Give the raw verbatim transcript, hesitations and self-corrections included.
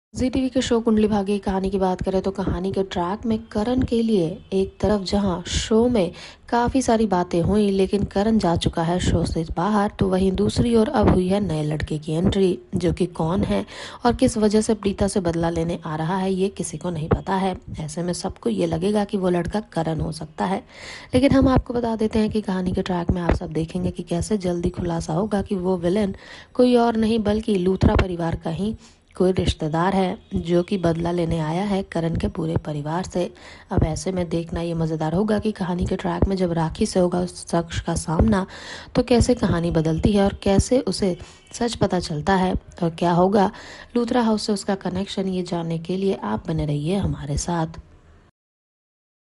जी TV के show Kundali Bhagya की कहानी की बात करें तो कहानी के ट्रैक में करण के लिए एक तरफ जहां शो में काफ़ी सारी बातें हुई लेकिन करण जा चुका है शो से बाहर, तो वहीं दूसरी ओर अब हुई है नए लड़के की एंट्री, जो कि कौन है और किस वजह से प्रीता से बदला लेने आ रहा है ये किसी को नहीं पता है। ऐसे में सबको ये लगेगा कि वो लड़का करण हो सकता है, लेकिन हम आपको बता देते हैं कि कहानी के ट्रैक में आप सब देखेंगे कि कैसे जल्दी खुलासा होगा कि वो विलेन कोई और नहीं बल्कि लूथरा परिवार का ही कोई रिश्तेदार है, जो कि बदला लेने आया है करण के पूरे परिवार से। अब ऐसे में देखना ये मज़ेदार होगा कि कहानी के ट्रैक में जब राखी से होगा उस शख्स का सामना, तो कैसे कहानी बदलती है और कैसे उसे सच पता चलता है और क्या होगा लूथरा हाउस से उसका कनेक्शन, ये जानने के लिए आप बने रहिए हमारे साथ।